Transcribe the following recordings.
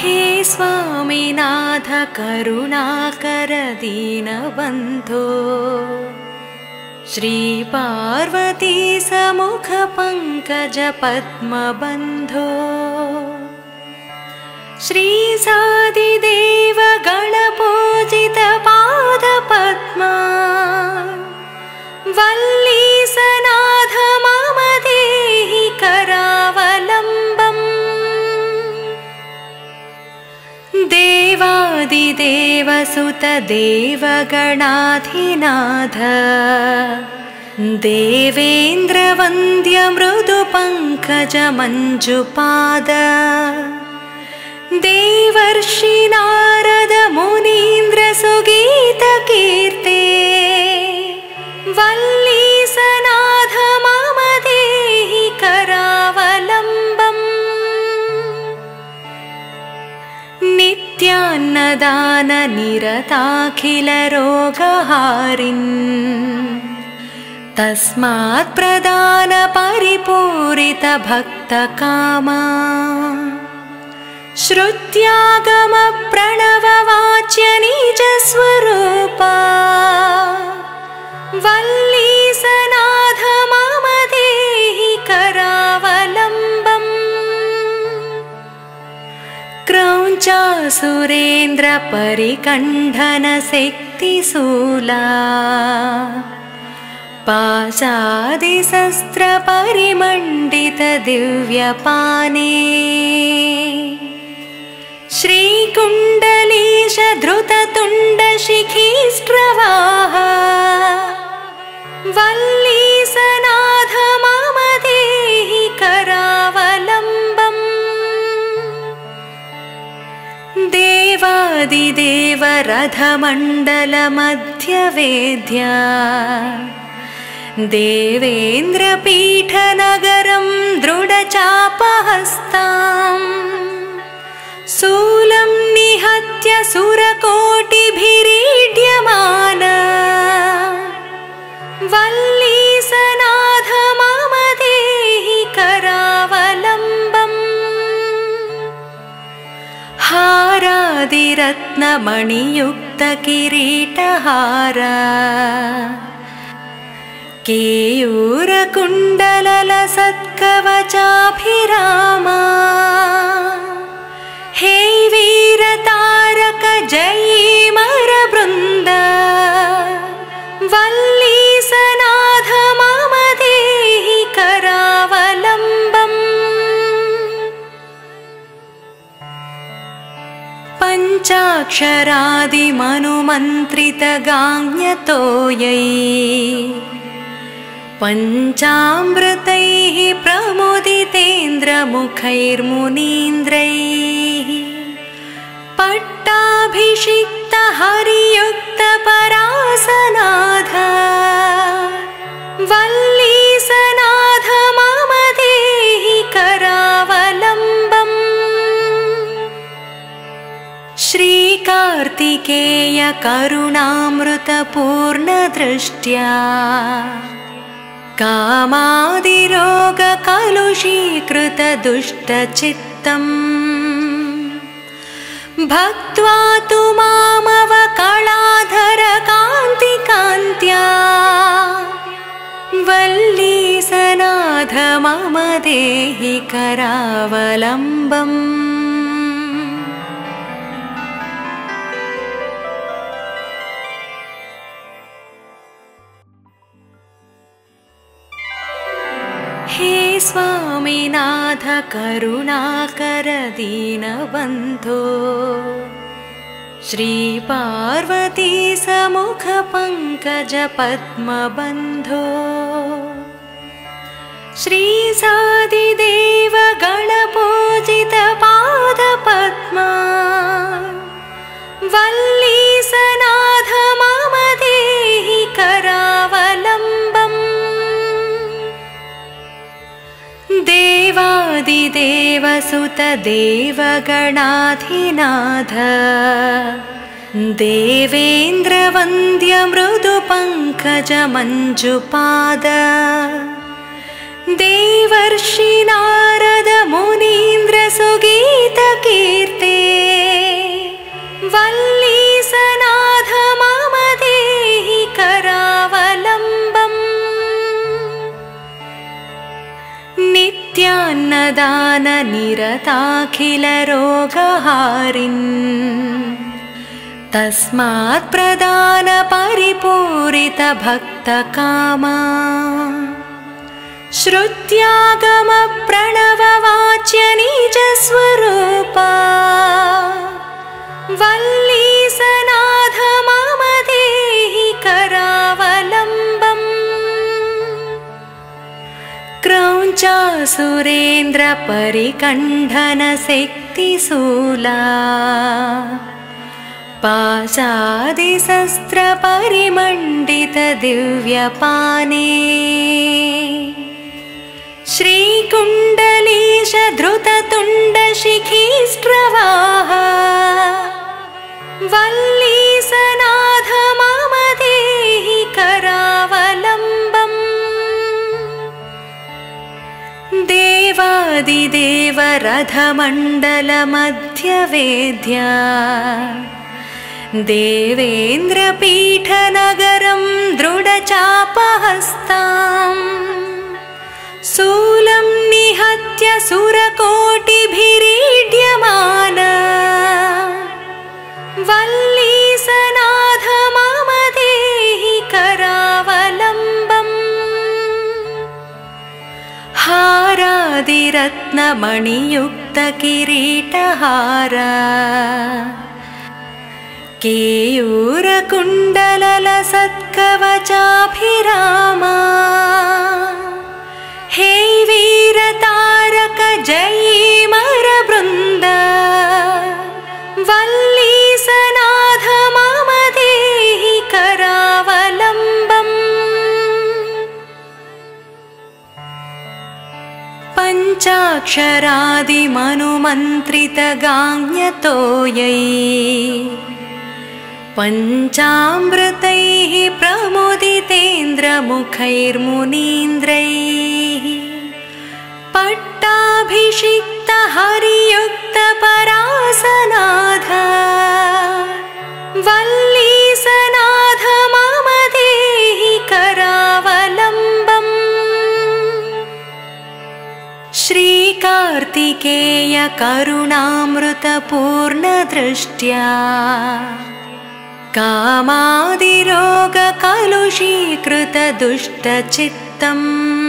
हे स्वामीनाथ करुणाकर दीनबन्धो श्री पार्वती समुख पंकज पद्मबन्धो श्री सादिदेव गणपूजित पाद पद्मा वल्लीसनाथ मम देहि करावलम्बम् देवादिदेव सुत देवगणाधिनाथ देवेन्द्र वन्द्य मृदु पंकज मंजुपाद देवर्षि नारद मुनीन्द्र सुगीत कीर्ते वल्लीसनाथ मम देहि करावलम्बम् नित्यान्नदान निरताखिल रोगहारिन् तस्मात् प्रदान परिपूरित भक्तकामा श्रुत्यागम प्रणव वाच्य निज स्वरूपा वल्लीसनाथ मम देहि करावलम्बम् क्रौञ्चासुरेन्द्र परिकण्ठन शक्तिशूला पाशादिशस्त्र परिमण्डित दिव्यपाने श्रीकुण्डलीश धृततुण्ड शिखीष्ट्रवाह वल्लीसनाथ मम देहि करावलम्बम् देवादिदेव रथमण्डल मध्यवेद्या देवेन्द्रपीठनगरं दृढचापहस्ताम् शूलं निहत्य सुरकोटिभिरीड्यमान वल्लीसनाथ मम देहि करावलम्बम् हारादिरत्नमणियुक्त किरीटहार केयूरकुण्डलसत्कवचाभिरामा हे वीरतारक जयीमरवृन्द वल्लीसनाथ मम देहि करावलम्बम् पञ्चाक्षरादिमनुमन्त्रितगाङ्ग्यतोयै पञ्चामृतैः प्रमुदितेन्द्रमुखैर्मुनीन्द्रैः पट्टाभिषिक्त हरियुक्त परासनाथ वल्लीसनाथ मम देहि करावलम्बम् श्रीकार्तिकेय करुणामृतपूर्णदृष्ट्या कामादिरोगकलुषीकृत दुष्टचित्तम् भक्त्वा तु मामवकलाधर कान्तिकान्त्या वल्लीसनाथ मम देहि करावलम्बम् हे स्वामीनाथ करुणाकर दीनबन्धो श्री पार्वती समुख पंकज पद्मबन्धो श्री सादिदेव गणपूजित पाद पद्मा वल्लीसनाथ मम देहि करावलम्बम् देवादिदेव सुत देवगणाधिनाथ देवेन्द्र वन्द्य मृदु पंकज मंजुपाद देवर्षि नारद मुनीन्द्र सुगीत कीर्ते नित्यान्नदाननिरताखिलरोगहारिन् तस्मात् प्रदान परिपूरितभक्तकामा श्रुत्यागमप्रणववाच्य निजस्वरूपा वल्लीसनाथ मम देहि करावलम्बम् क्रौञ्चासुरेन्द्रपरिकण्ठनशक्तिशूला पाशादिशस्त्रपरिमण्डितदिव्यपाने श्रीकुण्डलीश धृततुण्डशिखीष्ट्रवाः वल्लीसनाथ मम देहि करावलम्बम् देवादिदेव रथमण्डलमध्यवेद्या देवेन्द्रपीठनगरं दृढचापहस्ताम् शूलं निहत्य सुरकोटिभिरीड्यमान वल्लीसनाथ मम देहि करावलम्बम् हारादिरत्नमणियुक्तकिरीटहार केयूरकुण्डललसत्कवचाभिरामा हे वीरतारक जयीमरवृन्द वल्लीसनाथ मम देहि करावलम्बम् पञ्चाक्षरादिमनुमन्त्रितगाङ्यतोयै पञ्चामृतैः प्रमुदितेन्द्रमुखैर्मुनीन्द्रैः पट्टाभिषिक्तहरियुक्तपरासनाथ वल्लीसनाथ मम देहि करावलम्बम् श्रीकार्तिकेय करुणामृतपूर्णदृष्ट्या कामादिरोगकलुषीकृतदुष्टचित्तम्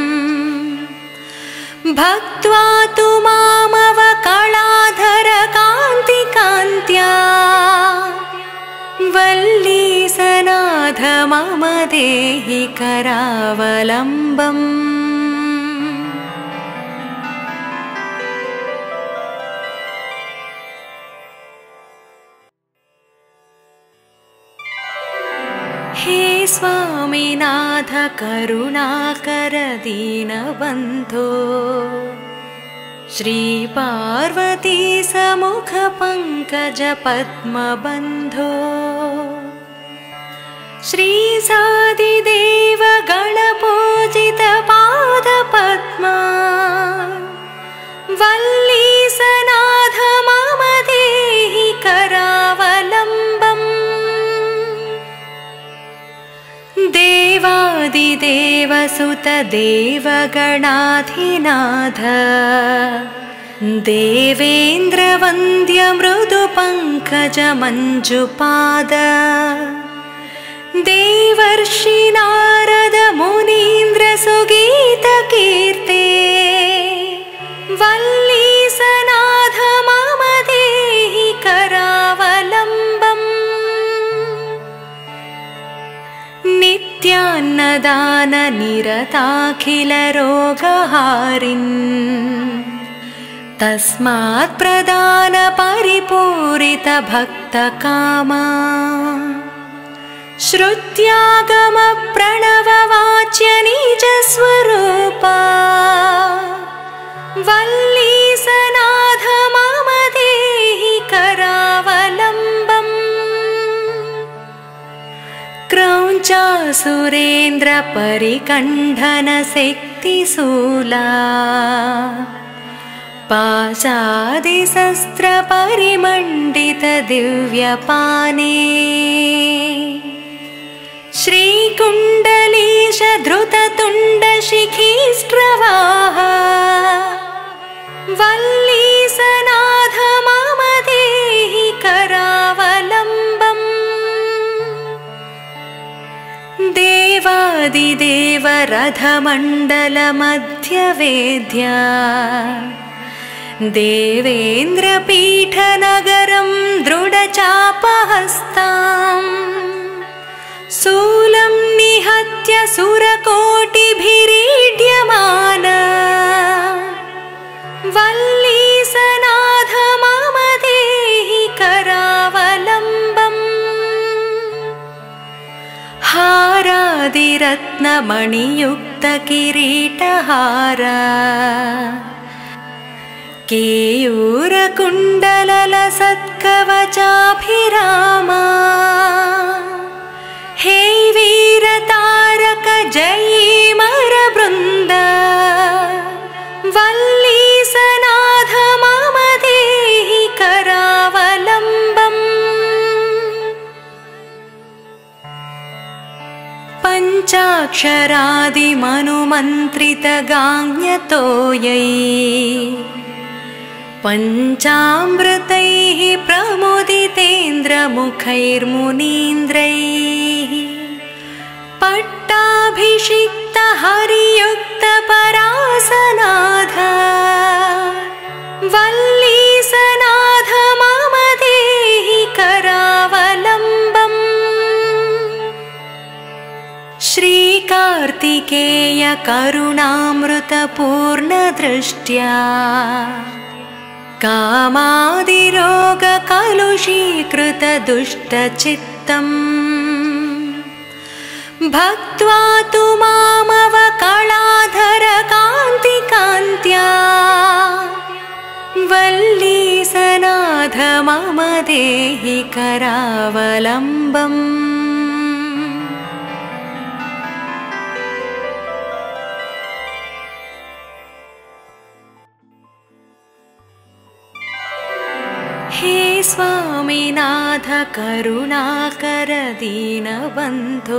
भक्त्वा तु मामवकलाधरकान्तिकान्त्या वल्लीसनाथ मम देहि करावलम्बम् हे स्वामिनाथ करुणाकर दीनबन्धो श्रीपार्वती समुख पंकज पद्मबन्धो श्रीसादिदेव गणपूजित पादपद्मा वल्लीसनाथ मम देहि करावलम्बम् देवादिदेवसुत देवगणाधिनाथ देवेन्द्रवन्द्य मृदुपङ्कज मञ्जुपाद देवर्षि नारद मुनीन्द्र सुगीतकीर्ते वल्लीसनाथ मम देहि करावलम्बम् नित्यान्नदाननिरताखिलरोगहारिन् तस्मात् प्रदान परिपूरितभक्तकामा श्रुत्यागमप्रणववाच्य निजस्वरूपा वल्लीसनाथ मम देहि करावलम्बम् क्रौञ्चासुरेन्द्रपरिकण्ठनशक्तिशूला पाशादिशस्त्रपरिमण्डितदिव्यपाने श्रीकुण्डलीश धृततुण्डशिखीष्ट्रवाः वल्लीसनाथ मम देहि करावलम्बम् देवादिदेव रथमण्डलमध्यवेद्या देवेन्द्रपीठनगरं दृढचापहस्ताम् शूलं निहत्य सुरकोटिभिरीड्यमान वल्लीसनाथ मम देहि करावलम्बम् हारादिरत्नमणियुक्तकिरीटहारा केयूरकुण्डललसत्कवचाभिरामा हे वीरतारक जयीमरवृन्द वल्लीसनाथ मम देहि करावलम्बम् पञ्चाक्षरादिमनुमन्त्रितगाङ्ग्यतोयै पञ्चामृतैः प्रमुदितेन्द्रमुखैर्मुनीन्द्रैः पट्टाभिषिक्तहरियुक्तपरासनाथ वल्लीसनाथ मम देहि करावलम्बम् श्रीकार्तिकेय करुणामृतपूर्णदृष्ट्या कामादिरोगकलुषीकृतदुष्टचित्तम् भक्त्वा तु मामवकलाधरकान्तिकान्त्या वल्लीसनाथ मम देहि करावलम्बम् हे स्वामिनाथ करुणाकर दीनबन्धो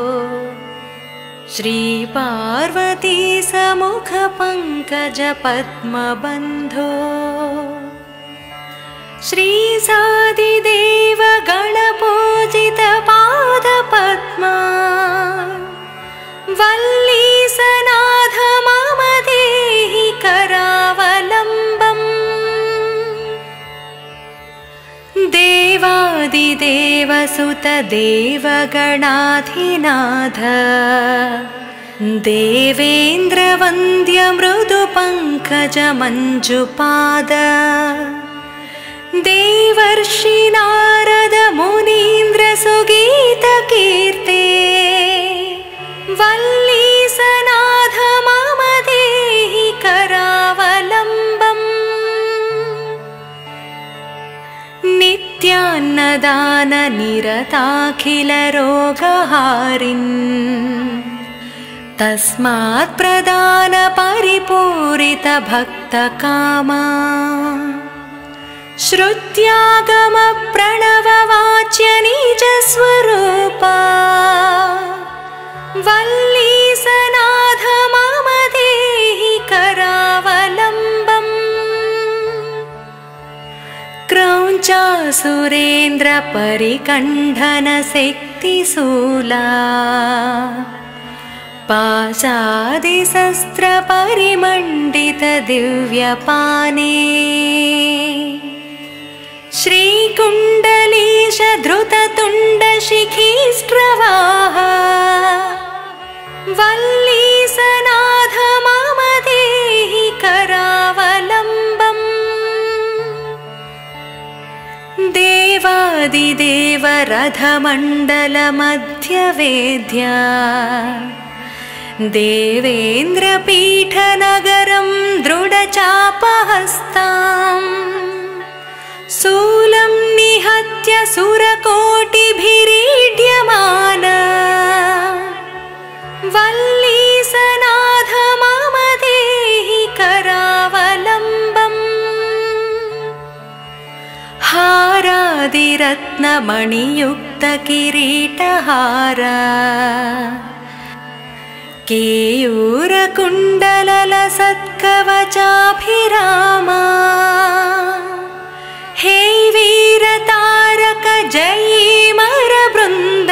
श्रीपार्वती समुख पंकज पद्मबन्धो श्रीसादिदेव गणपूजित पादपद्मा वल्लीसनाथ मम देहि करावलम्बम् देवादिदेव सुत देवगणाधिनाथ देवेन्द्रवन्द्य मृदु पंकज मञ्जुपाद देवर्षि नारद मुनीन्द्र सुगीत कीर्ते वल्लीसनाथ मम देहि करावलम्बम् नित्यान्नदान निरताखिल रोगहारिन् तस्मात् प्रदान परिपूरित भक्तकामा श्रुत्यागम प्रणव वाच्य निज स्वरूपा वल्लीसनाथ मम देहि करावलम्बम् क्रौञ्चासुरेन्द्र परिकण्ठन शक्तिशूला पाशादिशस्त्र परिमण्डित दिव्यपाने श्रीकुण्डलीश धृततुण्ड शिखीष्ट्रवाह वल्लीसनाथ मम देहि करावलम्बम् देवादिदेव रथमण्डलमध्यवेद्या देवेन्द्रपीठनगरं दृढचापहस्ताम् शूलं निहत्य सुरकोटिभिरीड्यमान वल्लीसनाथ मम देहि करावलम्बम् हारादिरत्नमणियुक्तकिरीटहारा केयूरकुण्डलसत्कवचाभिरामा हे वीरतारक जयीमरवृन्द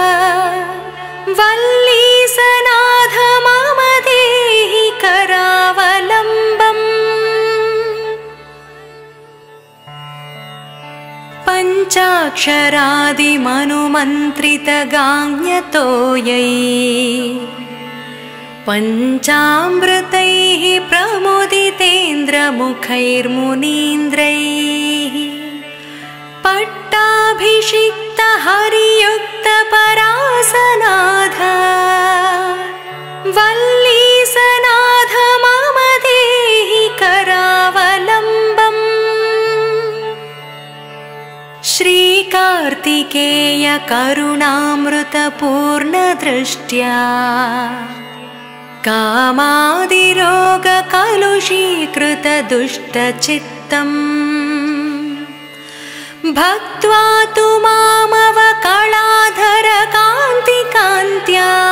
वल्लीसनाथ मम देहि करावलम्बम् पञ्चाक्षरादिमनुमन्त्रितगाङ्ग्यतोयै पञ्चामृतैः प्रमुदितेन्द्रमुखैर्मुनीन्द्रैः पट्टाभिषिक्तहरियुक्तपरासनाथ वल्लीसनाथ मम देहि करावलम्बम् श्रीकार्तिकेय करुणामृतपूर्णदृष्ट्या कामादिरोगकलुषीकृतदुष्टचित्तम् भक्त्वा तु मामवकलाधरकान्तिकान्त्या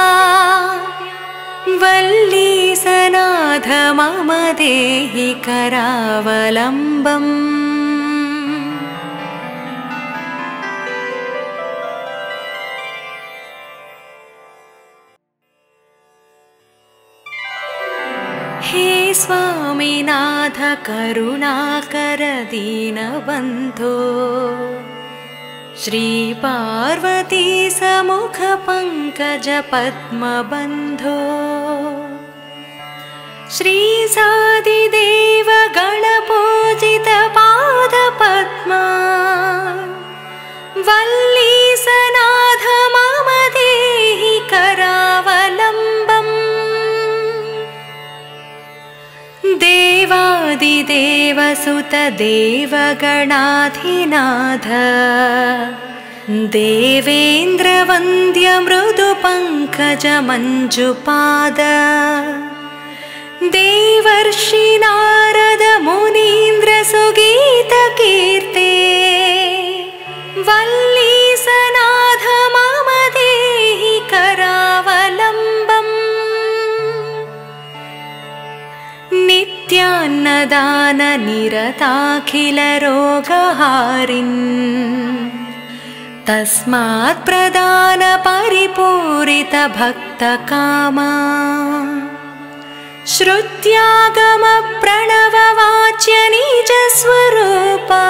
वल्लीसनाथ मम देहि करावलम्बम् हे स्वामिनाथ करुणाकर दीनबन्धो श्रीपार्वती समुख पंकज पद्मबन्धो श्रीसादिदेव गणपूजित पादपद्मा वल्लीसनाथ मम देहि करावलम्बम् देवादिदेवसुत देवगणाधिनाथ देवेन्द्रवन्द्य मृदुपङ्कज मञ्जुपाद देवर्षि नारद मुनीन्द्र सुगीतकीर्ते वल्लीसनाथ मम देहि करावलम्बम् नित्यान्नदान निरताखिल रोगहारिन् तस्मात् प्रदान परिपूरित भक्तकामा श्रुत्यागम प्रणववाच्य निज स्वरूपा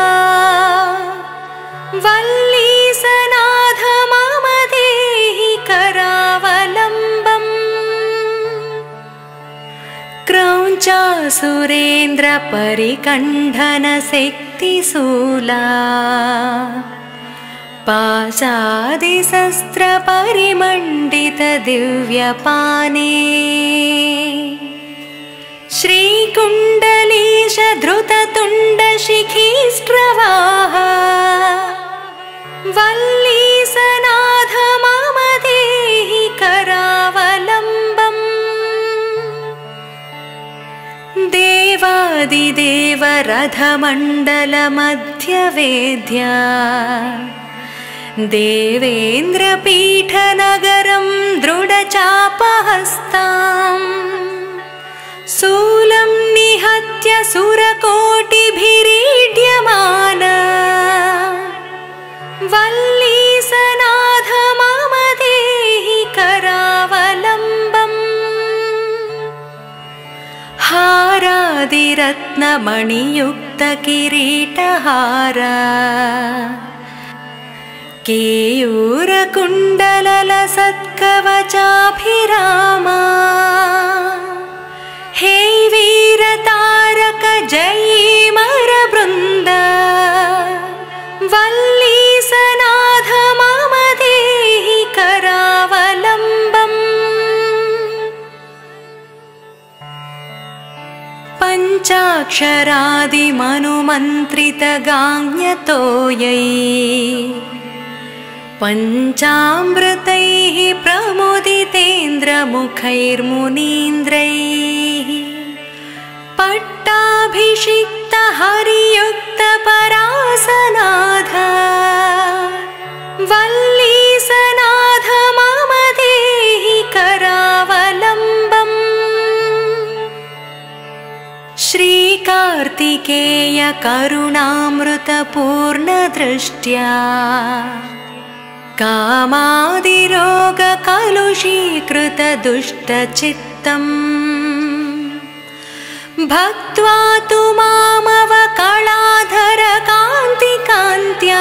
वल्लीसनाथ मम देहि करावलम्बम् क्रौञ्चासुरेन्द्र परिकण्ठन शक्तिशूला पाशादिशस्त्र परिमण्डित दिव्यपाने श्रीकुण्डलीश धृततुण्ड शिखीष्ट्रवाह वल्लीसनाथ मम देहि करावलम्बम् देवादिदेव रथमण्डल मध्यवेद्या देवेन्द्रपीठनगरं दृढचापहस्ताम् शूलं निहत्य सुरकोटिभिरीड्यमान वल्लीसनाथ मम देहि करावलम्बम् हारादिरत्नमणियुक्तकिरीटहार केयूरकुण्डलसत्कवचाभिरामा हे वीरतारक जयीमरवृन्द वल्लीसनाथ मम देहि करावलम्बम् पञ्चाक्षरादिमनुमन्त्रितगाङ्ग्यतोयै पञ्चामृतैः प्रमुदितेन्द्रमुखैर्मुनीन्द्रैः पट्टाभिषिक्तहरियुक्तपरासनाथ वल्लीसनाथ मम देहि करावलम्बम् कार्तिकेय करुणामृतपूर्णदृष्ट्या कामादिरोगकलुषीकृतदुष्टचित्तम् भक्त्वा तु मामवकलाधरकान्तिकान्त्या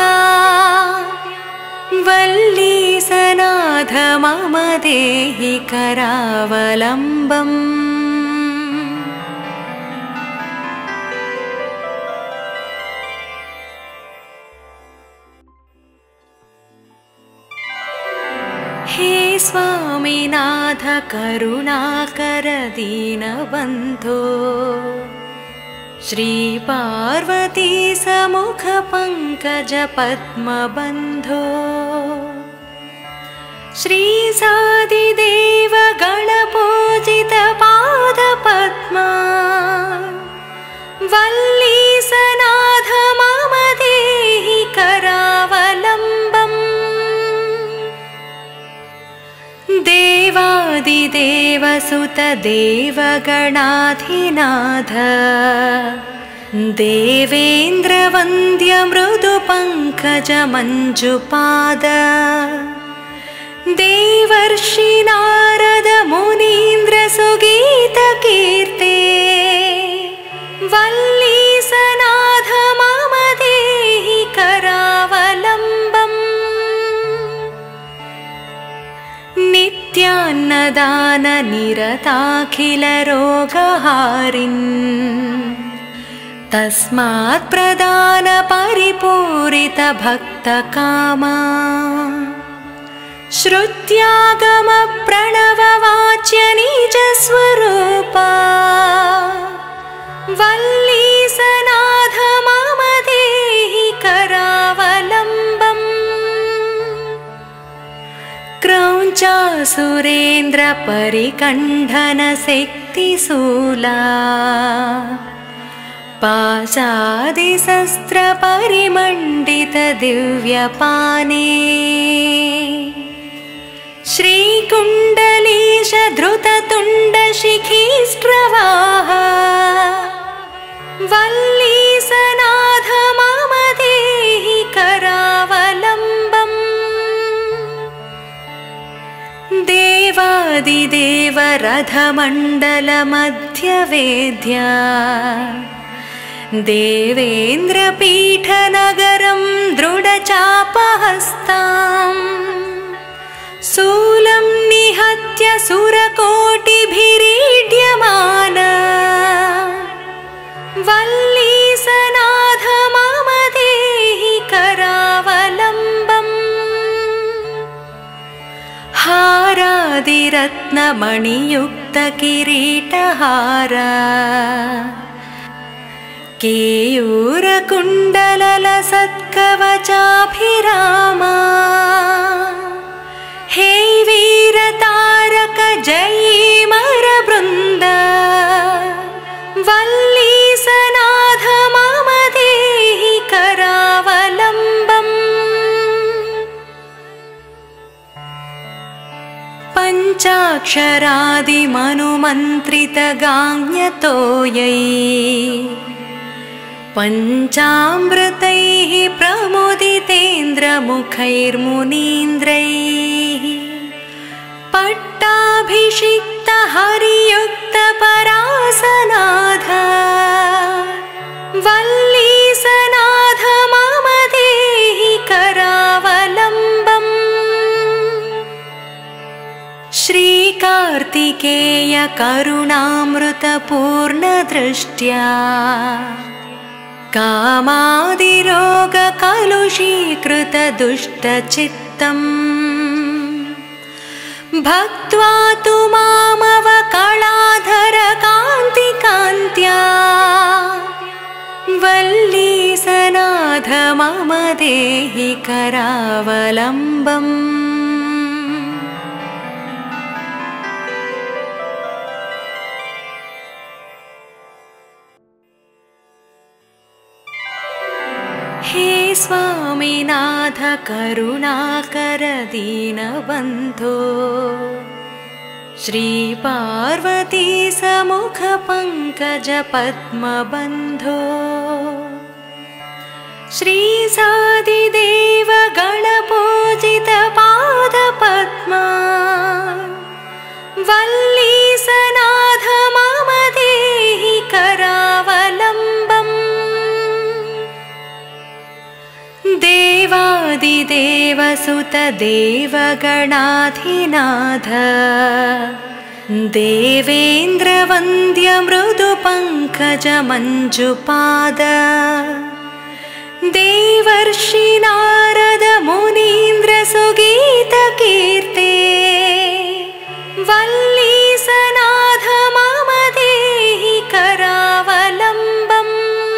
वल्लीसनाथ मम देहि करावलम्बम्। हे स्वामिनाथ करुणाकर दीनबन्धो श्रीपार्वती समुख पंकज पद्मबन्धो श्रीसादिदेव गणपूजित पादपद्मा वल्लीसनाथ मम देहि करावलम्बम्। देवादिदेव सुत देवगणाधिनाथ देवेन्द्र वन्द्य मृदु पंकज मंजुपाद देवर्षि नारद मुनीन्द्र सुगीत कीर्ते वल्लीसनाथ मम देहि करावलम्बम्। नित्यान्नदान निरताखिल रोगहारिन् तस्मात् प्रदान परिपूरित भक्तकामा श्रुत्यागम प्रणव वाच्य निज स्वरूपा वल्लीसनाथ मम देहि करावलम्बम्। क्रौञ्चासुरेन्द्र परिकण्ठन शक्तिशूला पाशादिशस्त्र परिमण्डित दिव्यपाने श्रीकुण्डलीश धृततुण्ड शिखीष्ट्रवाह वल्लीसनाथ मम देहि करावलम्बम्। देवादिदेव रथमण्डल मध्यवेद्या देवेन्द्रपीठनगरं दृढचापहस्ताम् शूलं निहत्य सुरकोटिभिरीड्यमान वल्लीसनाथ मम देहि करावलम्बम्। हारादिरत्नमणियुक्त किरीटहार केयूरकुण्डलसत्कवचाभिरामा हे वीरतारक जयीमरवृन्द वल्लीसनाथ मम देहि करावलम्बम्। पञ्चाक्षरादिमनुमन्त्रितगाङ्ग्यतोयै पञ्चामृतैः प्रमुदितेन्द्रमुखैर्मुनीन्द्रैः पट्टाभिषिक्त हरियुक्त परासनाथ वल्लीसनाथ मम देहि करावलम्बम्। श्रीकार्तिकेय करुणामृतपूर्णदृष्ट्या कामादिरोगकलुषीकृतदुष्टचित्तम् भक्त्वा तु मामवकलाधरकान्तिकान्त्या वल्लीसनाथ मम देहि करावलम्बम्। हे स्वामिनाथ करुणाकर दीनबन्धो श्रीपार्वती समुख पंकज पद्मबन्धो श्रीसादिदेव गणपूजित पादपद्मा वल्लीसनाथ मम देहि करावलम्बम् देवादिदेव सुत देवगणाधिनाथ देवेन्द्रवन्द्य मृदुपङ्कज मञ्जुपाद देवर्षि नारद मुनीन्द्र सुगीत कीर्ते वल्लीसनाथ मम देहि करावलम्बम्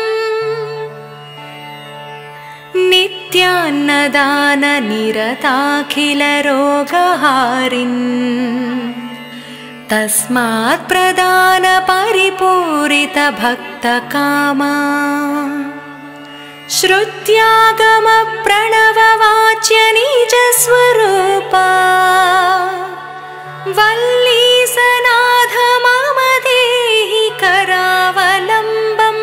नित्यान्नदान निरताखिल रोगहारिन् तस्मात् प्रदान परिपूरित भक्तकामा श्रुत्यागम प्रणववाच्य निज स्वरूपा वल्लीसनाथ मम देहि करावलम्बम्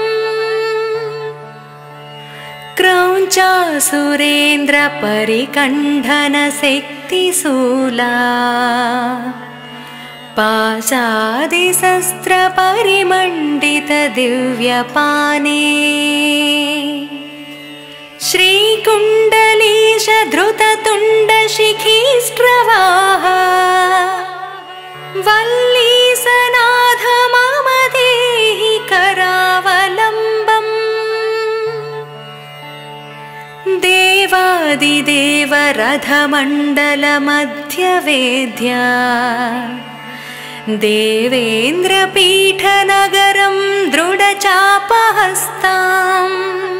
क्रौञ्चासुरेन्द्र परिकण्ठन शक्तिशूला पाशादिशस्त्र परिमण्डित दिव्यपाने श्रीकुण्डलीश धृततुण्ड शिखीष्ट्रवाह वल्लीसनाथ मम देहि करावलम्बम् देवादिदेव रथमण्डल मध्यवेद्या देवेन्द्रपीठनगरं दृढचापहस्ताम्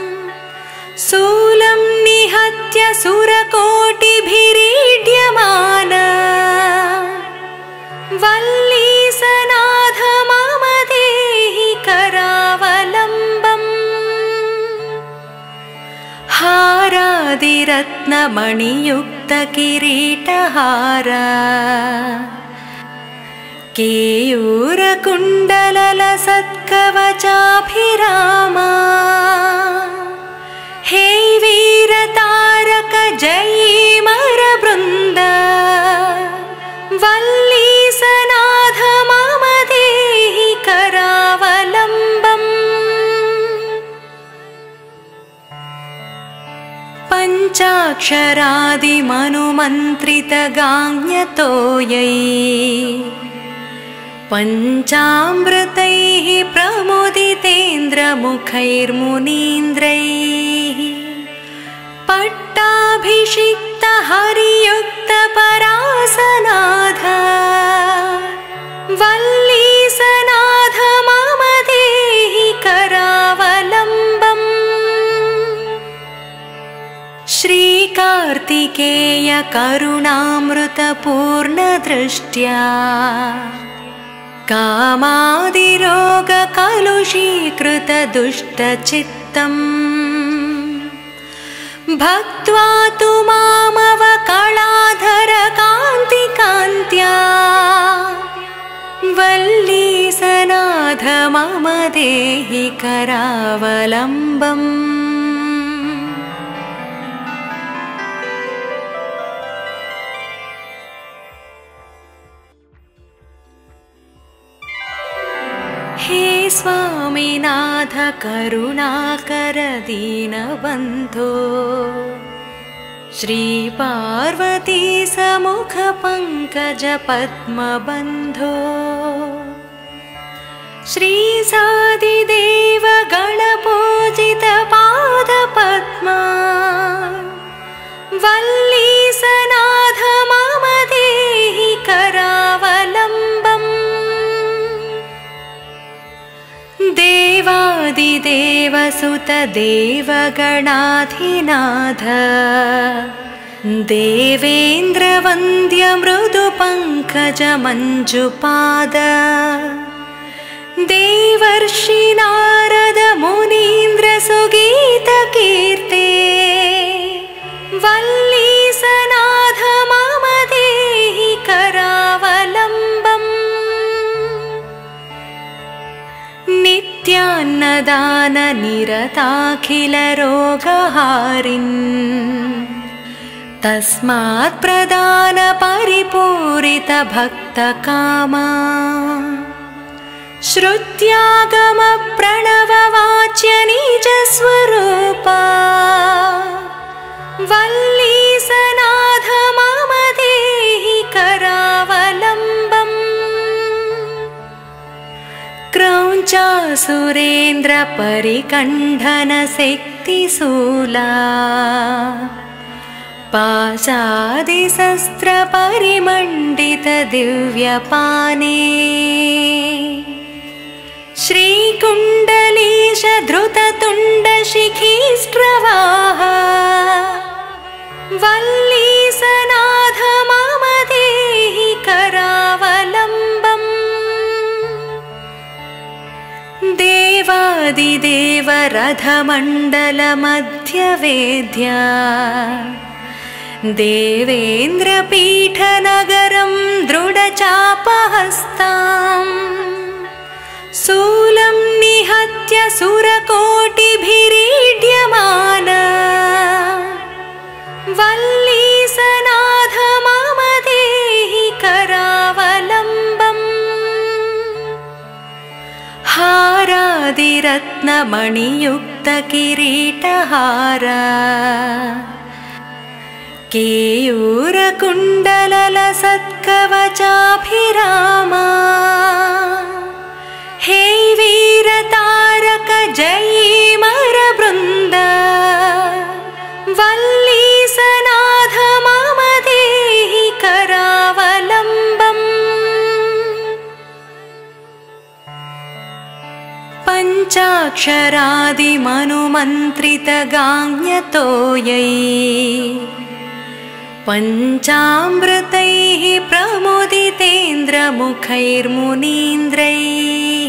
शूलं निहत्य सुरकोटिभिरीड्यमान वल्लीसनाथ मम देहि करावलम्बम् हारादिरत्नमणियुक्त किरीटहार केयूरकुण्डलसत्कवचाभिरामा हे वीरतारक जयीमर वृन्द वल्लीसनाथ मम देहि करावलम्बम् पञ्चाक्षरादिमनुमन्त्रित गाङ्ग्यतोयै पञ्चामृतैः प्रमुदितेन्द्रमुखैर्मुनीन्द्रैः पट्टाभिषिक्त हरियुक्त परासनाथ वल्लीसनाथ मम देहि करावलम्बम् श्रीकार्तिकेय करुणामृतपूर्णदृष्ट्या कामादिरोगकलुषीकृत दुष्टचित्तम् भक्त्वा तु मामवकलाधर कान्तिकान्त्या वल्लीसनाथ मम देहि करावलम्बम् हे स्वामिनाथ करुणाकर दीनबन्धो श्रीपार्वती समुख पंकज पद्मबन्धो श्रीसादिदेव गणपूजित पादपद्मा वल्लीसनाथ मम देहि करावलम्बम् देवादिदेव सुत देवगणाधिनाथ देवेन्द्रवन्द्य मृदुपङ्कज मञ्जुपाद देवर्षि नारद मुनीन्द्र सुगीत कीर्ते वल्लीसनाथ मम देहि करावलम्बम् नित्यान्न निरताखिलरोगहारिन् तस्मात् प्रदान परिपूरित भक्तकामा श्रुत्यागम प्रणववाच्य निजस्वरूपा वल्लीसनाथ मम देहि करावलम्बम् क्रौञ्चासुरेन्द्र परिकण्ठन शक्तिशूला पाशादिशस्त्र परिमण्डित दिव्यपाने श्रीकुण्डलीश धृततुण्ड शिखीष्ट्रवाह वल्लीसनाथ मम देहि करावलम्बम् देवादिदेव रथमण्डल मध्यवेद्या देवेन्द्रपीठनगरं दृढचापहस्ताम् शूलं निहत्य सुरकोटिभिरीड्यमान वल्लीसनाथ मम देहि करावलम्बम् हारादिरत्नमणियुक्त किरीटहार केयूरकुण्डलसत्कवचाभिरामा हे वीरतारक जयीमरवृन्द वल्लीसनाथ मम देहि करावलम्बम् पञ्चाक्षरादिमनुमन्त्रितगाङ्यतोयै पञ्चामृतैः प्रमुदितेन्द्रमुखैर्मुनीन्द्रैः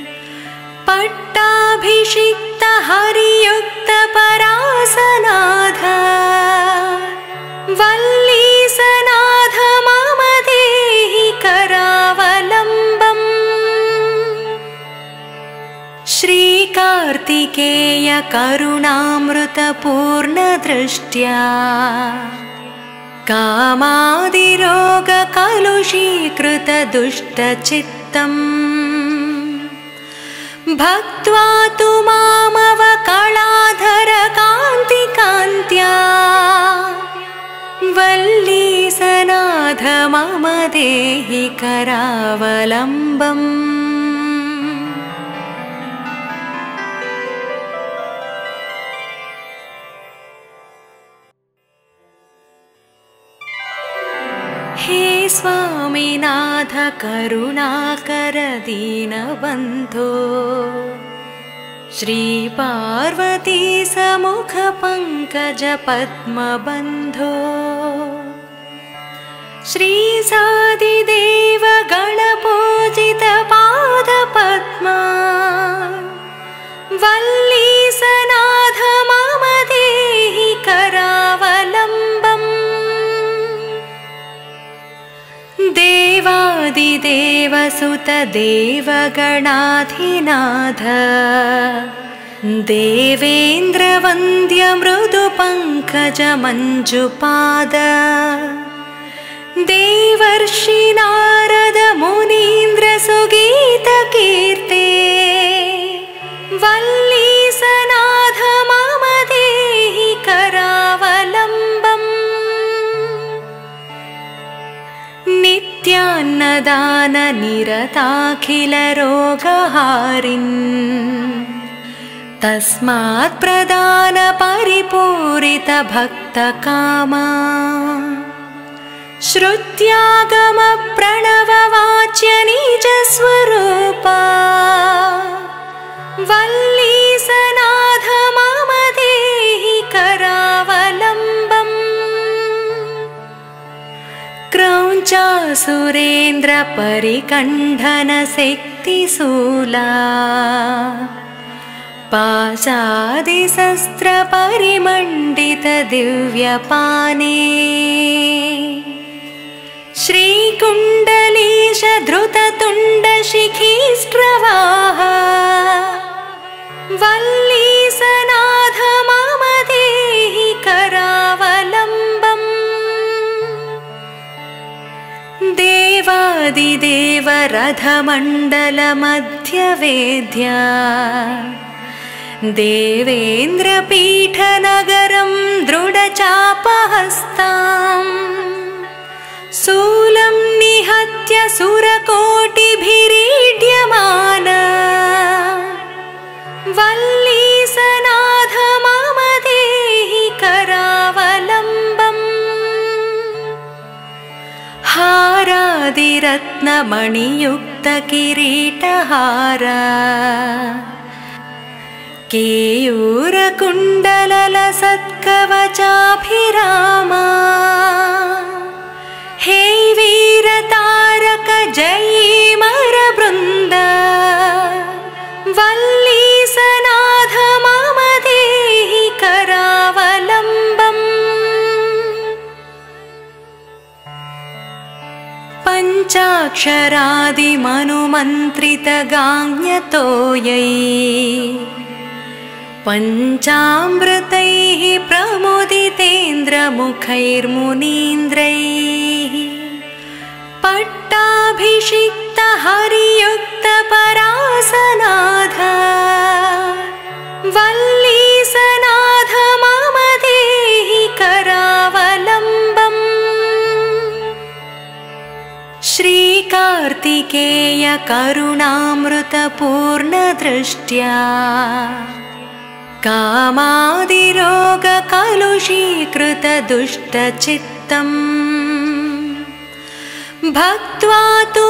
पट्टाभिषिक्त हरियुक्त परासनाथ वल्लीसनाथ मम देहि करावलम्बम् श्रीकार्तिकेय करुणामृतपूर्णदृष्ट्या कामादिरोगकलुषीकृत दुष्टचित्तम् भक्त्वा तु मामवकलाधर कान्तिकान्त्या वल्लीसनाथ मम देहि करावलम्बम् हे स्वामिनाथ करुणाकर दीनबन्धो श्रीपार्वती समुख पंकज पद्मबन्धो श्रीसादिदेव गणपूजित पादपद्मा वल्लीसनाथ मम देहि करावलम्बम् देवादिदेव सुत देवगणाधिनाथ देवेन्द्र वन्द्य मृदु पंकज मंजुपाद देवर्षि नारद मुनीन्द्र सुगीत कीर्ते वल्लीसनाथ मम देहि करावलम्बम् नित्यान्नदान निरताखिल रोगहारिन् तस्मात् प्रदान परिपूरित भक्तकामा श्रुत्यागम प्रणववाच्य निजस्वरूपा वल्लीसनाथ मम देहि करावलम्बम् क्रौञ्चासुरेन्द्र परिकण्ठन शक्तिशूला पाशादिशस्त्र परिमण्डित दिव्यपाने श्रीकुण्डलीश धृततुण्ड शिखीष्ट्रवाह वल्लीसनाथ मम देहि करावलम्बम् देवादिदेव रथमण्डलमध्यवेद्या देवेन्द्रपीठनगरं दृढचापहस्ताम् शूलं निहत्य सुरकोटिभिरीड्यमान वल्लीसनाथ मम देहि करावलम्बम् हारादिरत्नमणियुक्तकिरीटहार केयूरकुण्डललसत्कवचाभिरामा हे वीरतारक जयीमरवृन्द वल्लीसनाथ मम देहि करावलम्बम् पञ्चाक्षरादिमनुमन्त्रितगाङ्ग्यतोयै पञ्चामृतैः प्रमुदितेन्द्रमुखैर्मुनीन्द्रैः पट्टाभिषिक्तहरियुक्तपरासनाथ वल्लीसनाथ मम देहि करावलम्बम् श्रीकार्तिकेय करुणामृतपूर्णदृष्ट्या कामादिरोगकलुषीकृतदुष्टचित्तम् भक्त्वा तु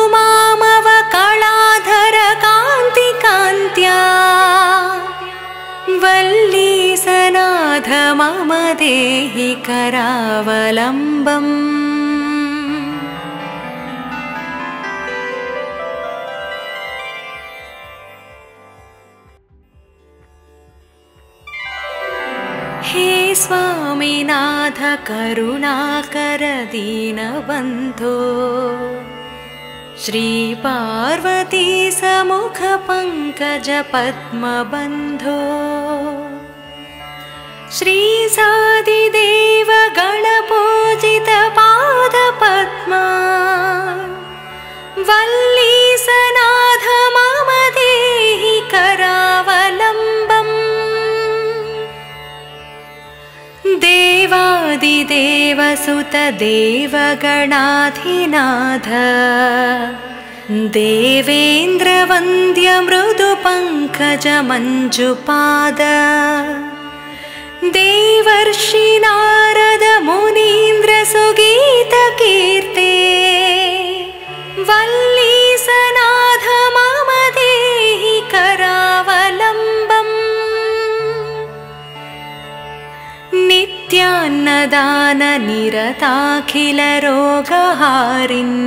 मामवकलाधरकान्तिकान्त्या वल्लीसनाथ मम देहि करावलम्बम् हे स्वामिनाथ करुणाकर दीनबन्धो श्रीपार्वती समुख पंकज पद्मबन्धो श्रीसादिदेव गणपूजित पादपद्मा वल्लीसनाथ मम देहि करावलम्बम् देवादिदेव सुत देवगणाधिनाथ देवेन्द्र वन्द्य मृदु पंकज मंजुपाद देवर्षि नारद मुनीन्द्र सुगीत कीर्ते वल्लीसनाथ मम देहि करावलम्बम् नित्यान्नदान निरताखिल रोगहारिन्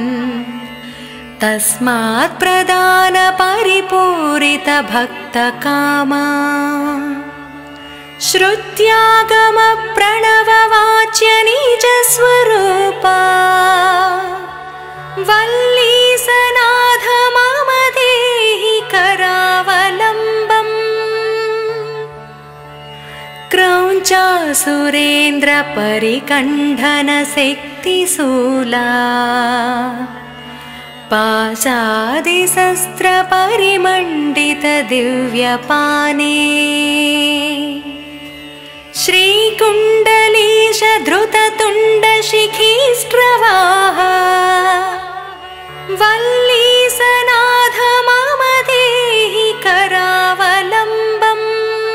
तस्मात् प्रदान परिपूरित भक्तकामा श्रुत्यागम प्रणववाच्य निज स्वरूपा वल्लीसनाथ मम देहि करावलम्बम् क्रौञ्चासुरेन्द्र परिकण्ठन शक्तिशूला पाशादिशस्त्र परिमण्डित दिव्यपाने श्रीकुण्डलीश धृततुण्ड शिखीष्ट्रवाह वल्लीसनाथ मम देहि करावलम्बम्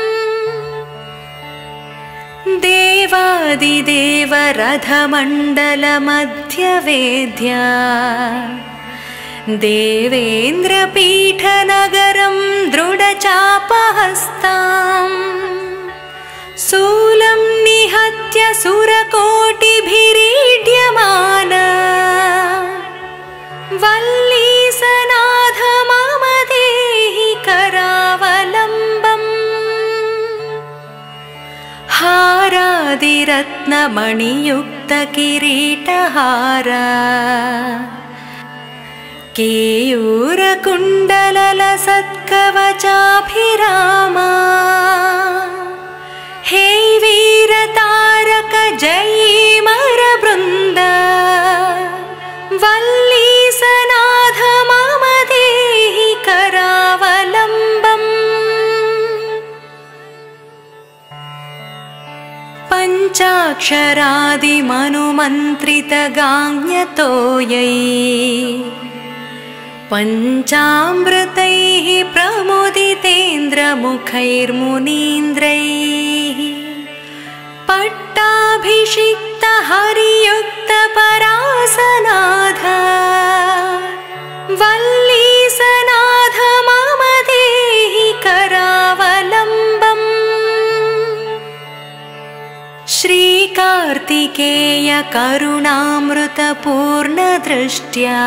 देवादिदेव रथमण्डल मध्यवेद्या देवेन्द्रपीठनगरं दृढचापहस्ताम् शूलं निहत्य सुरकोटिभिरीड्यमान वल्लीसनाथ मम देहि करावलम्बम् हारादिरत्नमणियुक्तकिरीटहार केयूरकुण्डलसत्कवचाभिरामा हे वीरतारक जयीमरवृन्द वल्लीसनाथ मम देहि करावलम्बम् पञ्चाक्षरादिमनुमन्त्रितगाङ्ग्यतोयै पञ्चामृतैः प्रमुदितेन्द्रमुखैर्मुनीन्द्रैः पट्टाभिषिक्तहरियुक्तपरासनाथ वल्लीसनाथ मम देहि करावलम्बम् श्रीकार्तिकेय करुणामृतपूर्णदृष्ट्या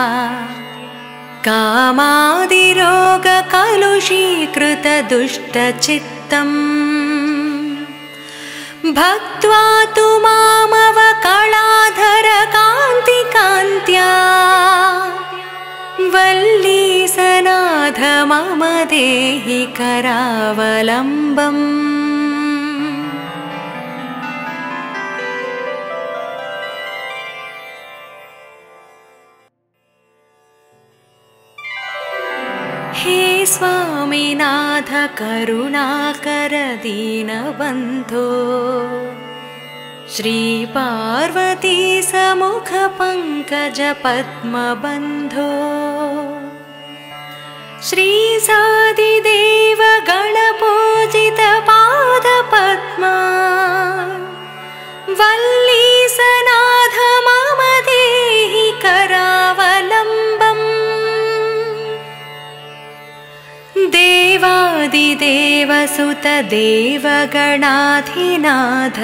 कामादिरोगकलुषीकृतदुष्टचित्तम् भक्त्वा तु मामवकलाधरकान्तिकान्त्या वल्लीसनाथ मम देहि करावलम्बम् हे स्वामिनाथ करुणाकर दीनबन्धो श्रीपार्वती समुख पंकज पद्मबन्धो श्रीसादिदेव गणपूजित पादपद्मा वल्लीसनाथ मम देहि करावलम्बम् देवादिदेवसुत देवगणाधिनाथ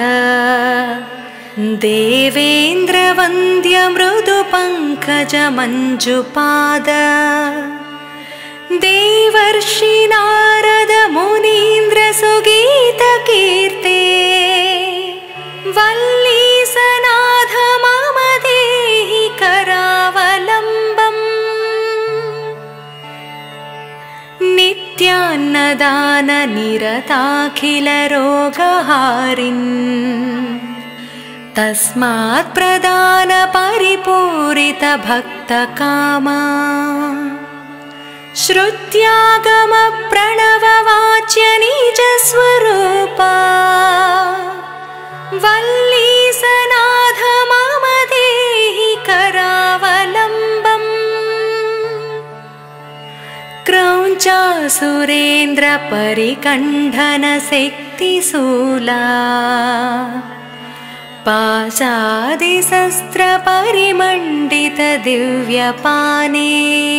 देवेन्द्रवन्द्य मृदुपङ्कज मञ्जुपाद देवर्षि नारद मुनीन्द्र सुगीतकीर्ते वल्लीसनाथ मम देहि करावलम्बम् नित्यान्नदान निरताखिल रोगहारिन् तस्मात् प्रदान परिपूरित भक्तकामा श्रुत्यागम प्रणववाच्य निज स्वरूपा वल्लीसनाथ मम देहि करावलम्बम् क्रौञ्चासुरेन्द्र परिकण्ठन शक्तिशूला पाशादिशस्त्र परिमण्डित दिव्यपाने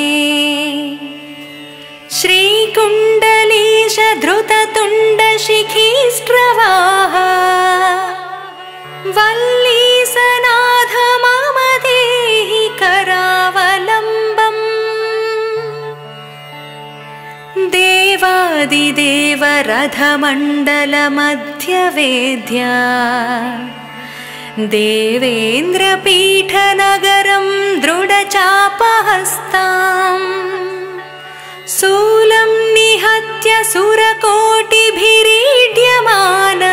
श्रीकुण्डलीश धृततुण्ड शिखीष्ट्रवाह वल्लीसनाथ मम देहि करावलम्बम् देवादिदेव रथमण्डल मध्यवेद्या देवेन्द्रपीठनगरं दृढचापहस्ताम् शूलं निहत्य सुरकोटिभिरीड्यमान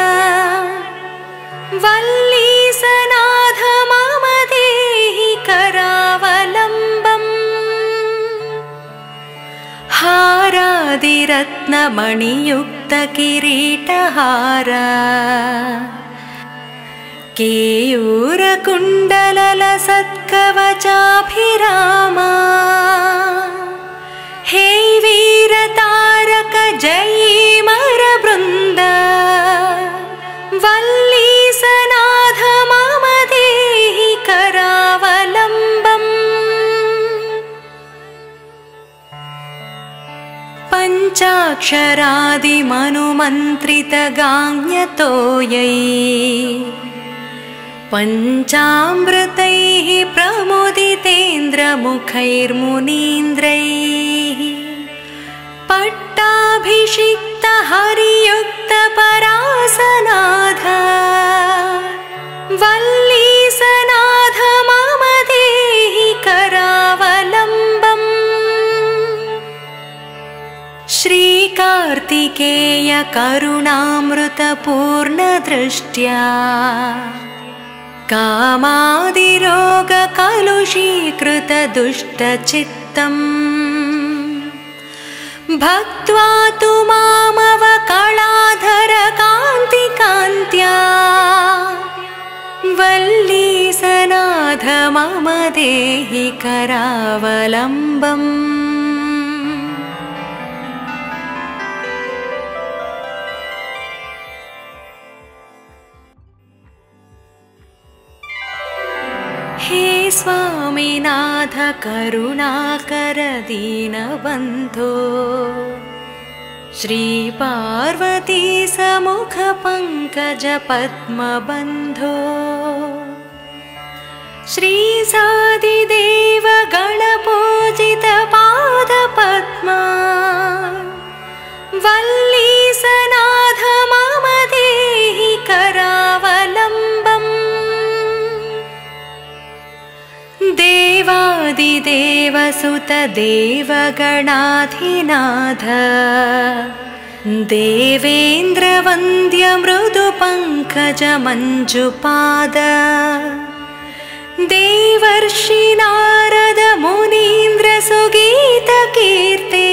वल्लीसनाथ मम देहि करावलम्बम् हारादिरत्नमणियुक्तकिरीटहार केयूरकुण्डलसत्कवचाभिरामा हे वीरतारक जयीमरवृन्द वल्लीसनाथ मम देहि करावलम्बम् पञ्चाक्षरादिमनुमन्त्रितगाङ्ग्यतोयै पञ्चामृतैः प्रमुदितेन्द्रमुखैर्मुनीन्द्रैः पट्टाभिषिक्तहरियुक्तपरासनाथ वल्लीसनाथ मम देहि करावलम्बम् कार्तिकेय करुणामृतपूर्णदृष्ट्या कामादिरोगकलुषीकृतदुष्टचित्तम् भक्त्वा तु मामवकलाधरकान्तिकान्त्या वल्लीसनाथ मम देहि करावलम्बम्। हे स्वामिनाथ करुणाकर दीनबन्धो श्रीपार्वती समुख पंकज पद्मबन्धो श्रीसादिदेव गणपूजित पादपद्मा वल्लीसनाथ मम देहि करावलम्बम्। देवादिदेव सुत देवगणाधिनाथ देवेन्द्र वन्द्य मृदु पंकज मंजुपाद देवर्षि नारद मुनीन्द्र सुगीत कीर्ते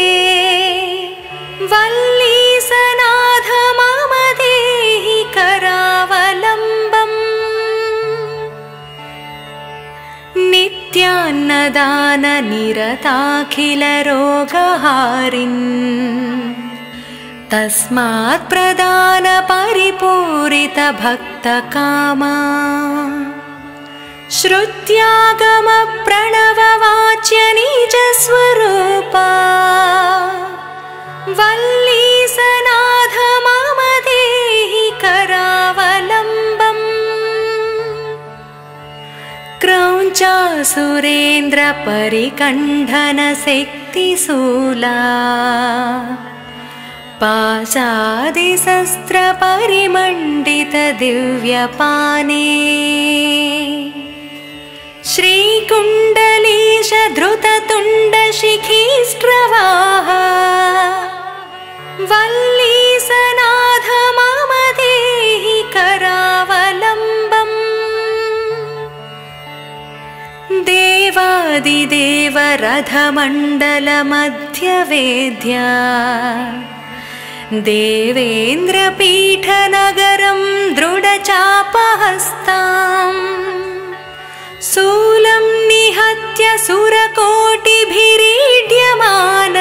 वल्लीसनाथ मम देहि करावलम्बम्। नित्यान्नदान निरताखिल रोगहारिन् तस्मात् प्रदान परिपूरित भक्तकामा श्रुत्यागम प्रणववाच्य निज स्वरूपा वल्लीसनाथ मम देहि करावलम्बम्। क्रौञ्चासुरेन्द्र परिकण्ठन शक्तिशूला पाशादिशस्त्र परिमण्डित दिव्यपाने श्रीकुण्डलीश धृततुण्ड शिखीष्ट्रवाह वल्लीसनाथ मम देहि करावलम्बम्। देवादिदेव रथमण्डल मध्यवेद्या देवेन्द्रपीठनगरं दृढचापहस्ताम् शूलं निहत्य सुरकोटिभिरीड्यमान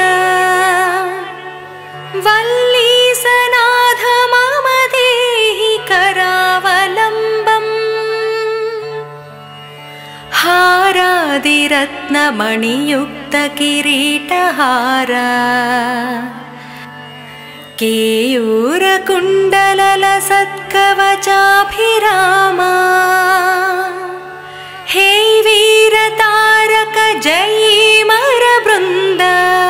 वल्लीसनाथ मम देहि करावलम्बम्। हारादिरत्नमणियुक्त किरीटहार केयूरकुण्डलसत्कवचाभिरामा हे वीरतारक जयीमर वृन्द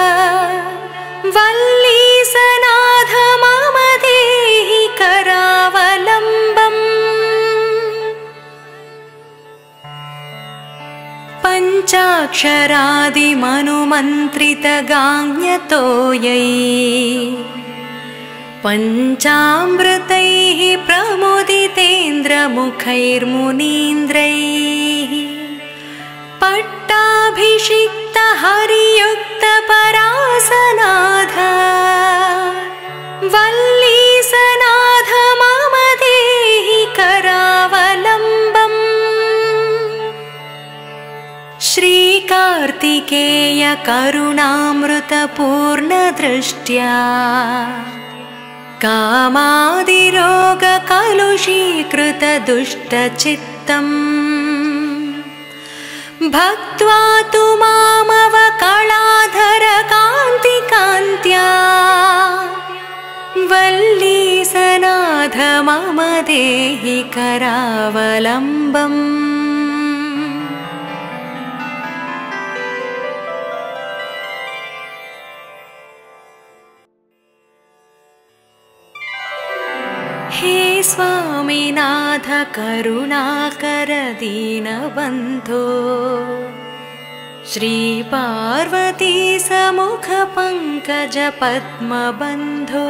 वल्लीसनाथ मम देहि करावलम्बम्। पञ्चाक्षरादिमनुमन्त्रित गाङ्ग्यतोयै पञ्चामृतैः प्रमुदितेन्द्रमुखैर्मुनीन्द्रैः पट्टाभिषिक्त हरियुक्त परासनाथ वल्लीसनाथ मम देहि करावलम्बम्। श्रीकार्तिकेय करुणामृतपूर्णदृष्ट्या कामादिरोगकलुषीकृतदुष्टचित्तम् भक्त्वा तु मामवकलाधरकान्तिकान्त्या वल्लीसनाथ मम देहि करावलम्बम्। हे स्वामिनाथ करुणाकर दीनबन्धो श्रीपार्वती समुख पंकज पद्मबन्धो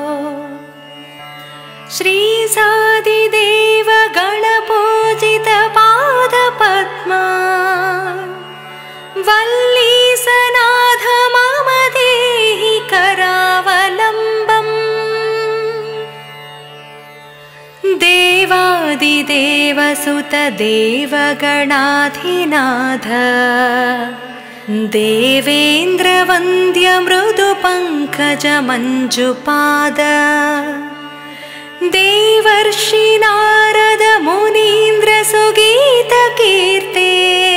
श्रीसादिदेव गणपूजित पादपद्मा वल्लीसनाथ मम देहि करावलम्बम् देवादिदेवसुत देवगणाधिनाथ देवेन्द्रवन्द्य मृदुपङ्कज मञ्जुपाद देवर्षि नारद मुनीन्द्र सुगीत कीर्ते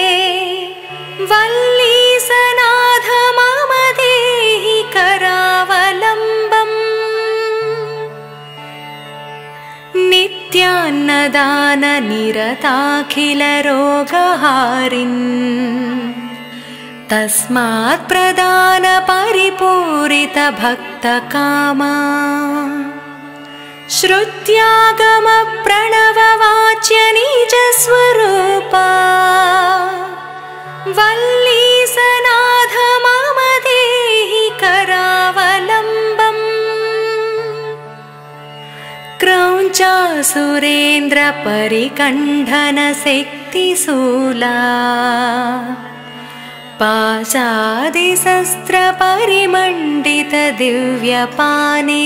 वल्लीसनाथ मम देहि करावलम्बम् नित्यान्नदान निरताखिल रोगहारिन् तस्मात् प्रदान परिपूरित भक्तकामा श्रुत्यागम प्रणववाच्य निज स्वरूपा वल्लीसनाथ मम देहि करावलम्बम् क्रौञ्चासुरेन्द्र परिकण्ठन शक्तिशूला पाशादिशस्त्र परिमण्डित दिव्यपाने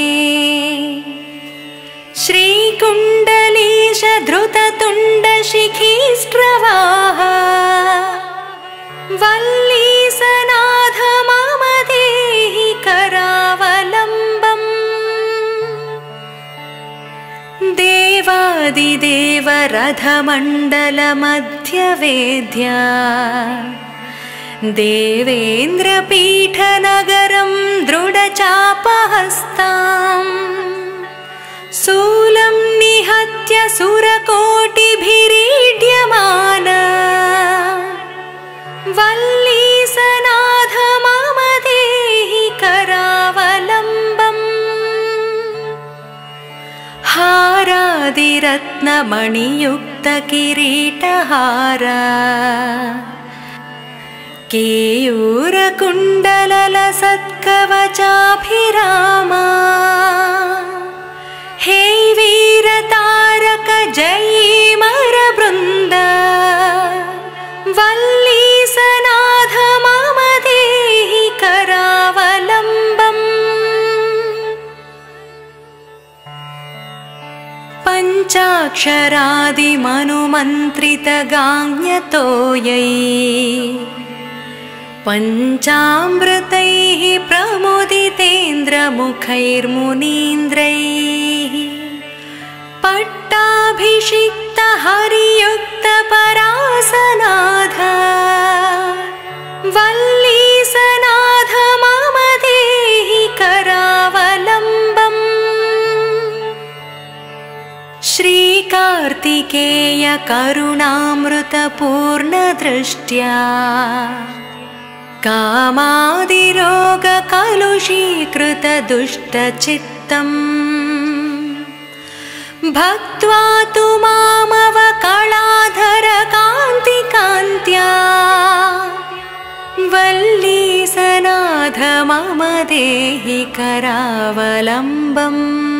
श्रीकुण्डलीश धृततुण्ड शिखीष्ट्रवाह वल्लीसनाथ मम देहि करावलम्बम् देवादिदेव रथमण्डल मध्यवेद्या देवेन्द्रपीठनगरं दृढचापहस्ताम् शूलं निहत्य सुरकोटिभिरीड्यमान वल्लीसनाथ मम देहि करावलम्बम् हारादिरत्नमणियुक्त किरीटहार केयूरकुण्डलसत्कवचाभिरामा हे वीरतारक जयीमरवृन्द वल्लीसनाथ मम देहि करावलम्बम् पञ्चाक्षरादिमनुमन्त्रितगाङ्ग्यतोयै पञ्चामृतैः प्रमुदितेन्द्रमुखैर्मुनीन्द्रैः पट्टाभिषिक्त हरियुक्त परासनाथ वल्लीसनाथ मम देहि करावलम्बम् श्रीकार्तिकेय करुणामृतपूर्णदृष्ट्या कामादिरोगकलुषीकृत दुष्टचित्तम् भक्त्वा तु मामवकलाधर कान्तिकान्त्या वल्लीसनाथ मम देहि करावलम्बम्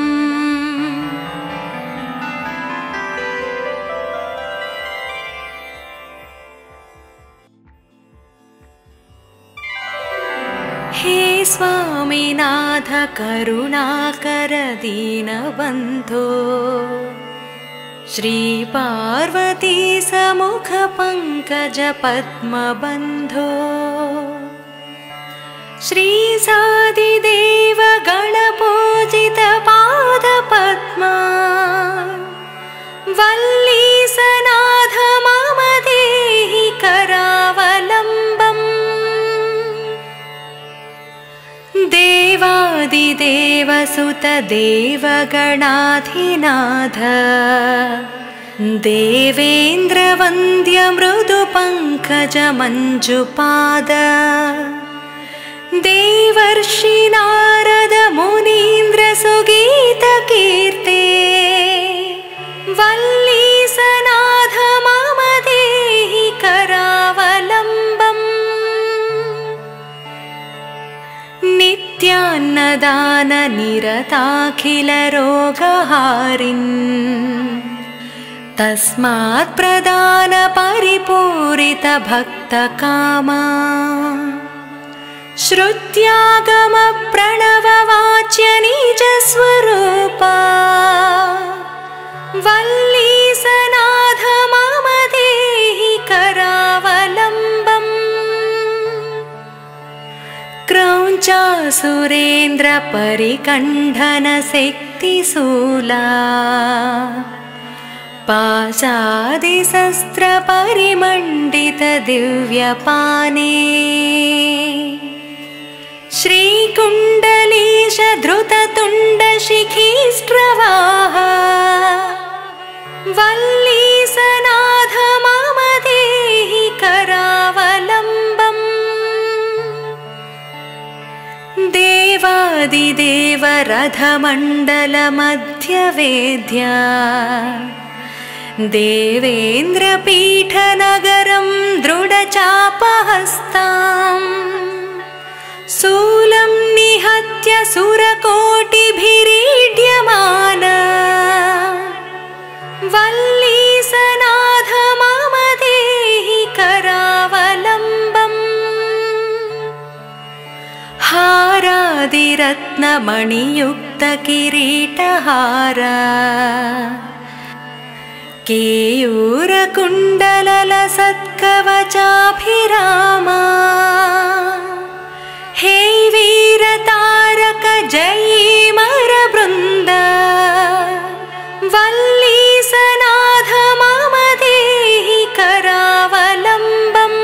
हे स्वामिनाथ करुणाकर दीनबन्धो श्रीपार्वती समुख पंकज पद्मबन्धो श्रीसादिदेव गणपूजित पादपद्मा वल्लीसनाथ मम देहि करावलम्बम् देवादिदेवसुत देवगणाधिनाथ देवेन्द्रवन्द्य मृदुपङ्कज मञ्जुपाद देवर्षि नारद मुनीन्द्र सुगीत कीर्ते वल्लीसनाथ मम देहि करावलम्बम् नित्यान्नदाननिरताखिलरोगहारिन् तस्मात् प्रदान परिपूरितभक्तकामा श्रुत्यागमप्रणववाच्य निजस्वरूपा वल्लीसनाथ मम देहि करावलम्बम् क्रौञ्चासुरेन्द्रपरिकण्ठनशक्तिशूला पाशादिशस्त्रपरिमण्डितदिव्यपाने श्रीकुण्डलीश धृततुण्डशिखीष्ट्रवाः वल्लीसनाथ मम देहि करावलम्बम् देवादिदेवरथमण्डलमध्यवेद्या देवेन्द्रपीठनगरं दृढचापहस्ताम् शूलं निहत्य सुरकोटिभिरीड्यमाना वल्लीसनाथ मम देहि करावलम्बम् हारादिरत्नमणियुक्तकिरीटहारा केयूरकुण्डललसत्कवचाभिरामा हे वीरतारक जयीमरवृन्द वल्लीसनाथ मम देहि करावलम्बम्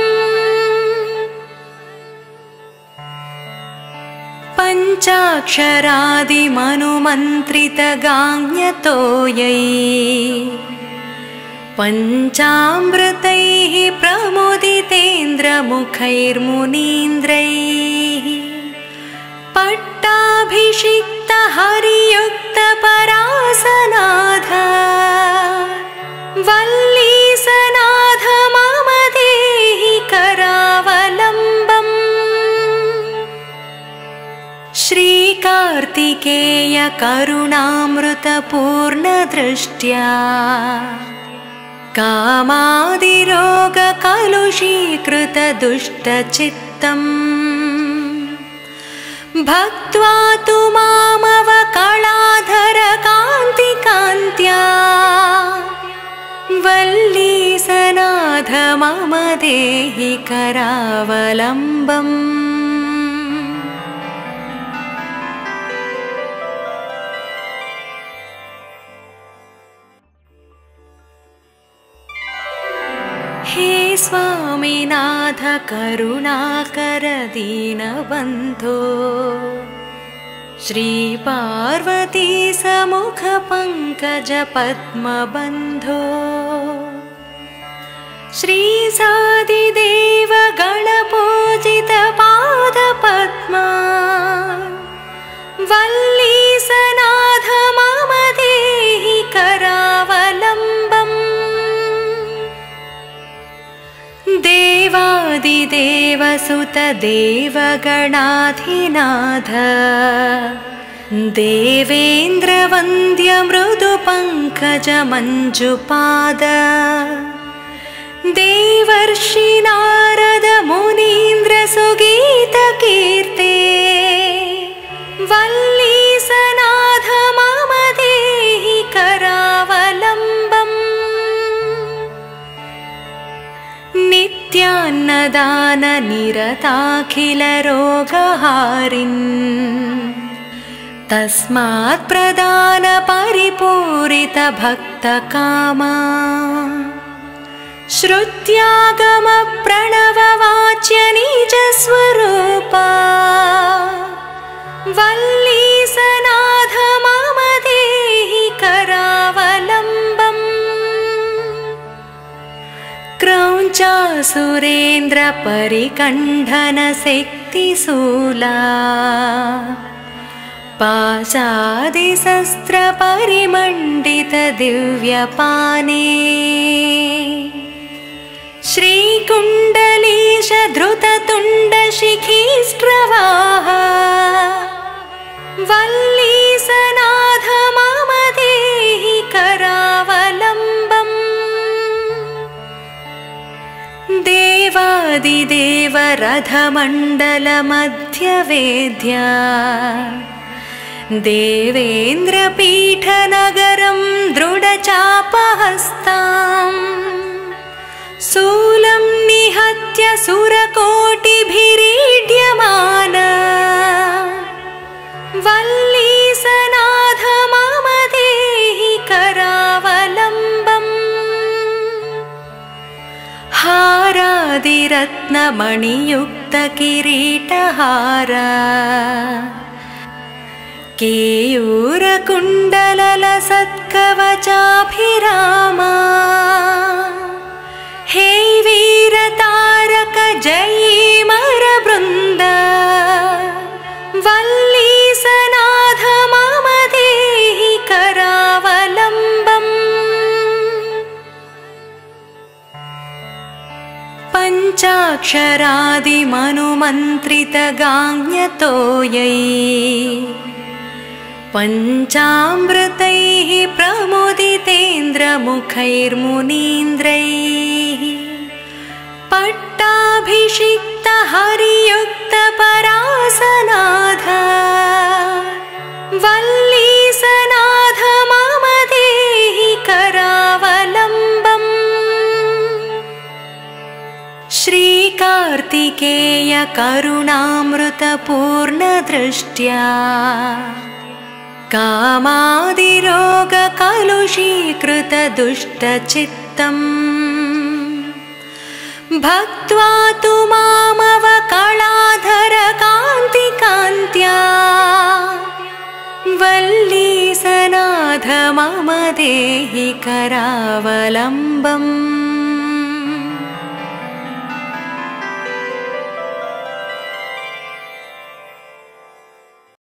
पञ्चाक्षरादिमनुमन्त्रितगाङ्ग्यतोयै पञ्चामृतैः प्रमुदितेन्द्रमुखैर्मुनीन्द्रैः पट्टाभिषिक्तहरियुक्तपरासनाथ वल्लीसनाथ मम देहि करावलम्बम् श्रीकार्तिकेय करुणामृतपूर्णदृष्ट्या कामादिरोगकलुषीकृतदुष्टचित्तम् भक्त्वा तु मामवकलाधरकान्तिकान्त्या वल्लीसनाथ मम देहि करावलम्बम् हे स्वामिनाथ करुणाकर दीनबन्धो श्रीपार्वती समुख पंकज पद्मबन्धो श्रीसादिदेव गणपूजित पादपद्मा वल्लीसनाथ मम देहि करावलम्बम् देवादिदेवसुत देवगणाधिनाथ देवेन्द्रवन्द्य मृदुपङ्कज मञ्जुपाद देवर्षि नारद मुनीन्द्र सुगीतकीर्ते वल्लीसनाथ मम देहि करावलम्बम् नित्यान्नदाननिरताखिलरोगहारिन् तस्मात् प्रदान परिपूरितभक्तकामा श्रुत्यागमप्रणववाच्य निजस्वरूपा वल्लीसनाथ मम देहि करावलम्बम् क्रौञ्चासुरेन्द्रपरिकण्ठनशक्तिशूला पाशादिशस्त्रपरिमण्डितदिव्यपाने श्रीकुण्डलीश धृततुण्डशिखीष्ट्रवाः वल्लीसनाथ मम देहि करावलम्बम् देवादिदेव रथमण्डलमध्यवेद्या देवेन्द्रपीठनगरं दृढचापहस्ताम् शूलं निहत्य सुरकोटिभिरीड्यमान वल्लीसनाथ मम देहि करावलम्बम् हारादिरत्नमणियुक्तकिरीटहार केयूरकुण्डललसत्कवचाभिरामा हे वीरतारक जयीमरवृन्द वल्लीसनाथ मम देहि करावलम्बम् पञ्चाक्षरादिमनुमन्त्रितगाङ्ग्यतोयै पञ्चामृतैः प्रमुदितेन्द्रमुखैर्मुनीन्द्रैः पट्टाभिषिक्तहरियुक्तपरासनाथ वल्लीसनाथ मम देहि करावलम्बम् श्रीकार्तिकेय करुणामृतपूर्णदृष्ट्या कामादिरोगकलुषीकृतदुष्टचित्तम् भक्त्वा तु मामवकलाधरकान्तिकान्त्या वल्लीसनाथ मम देहि करावलम्बम्।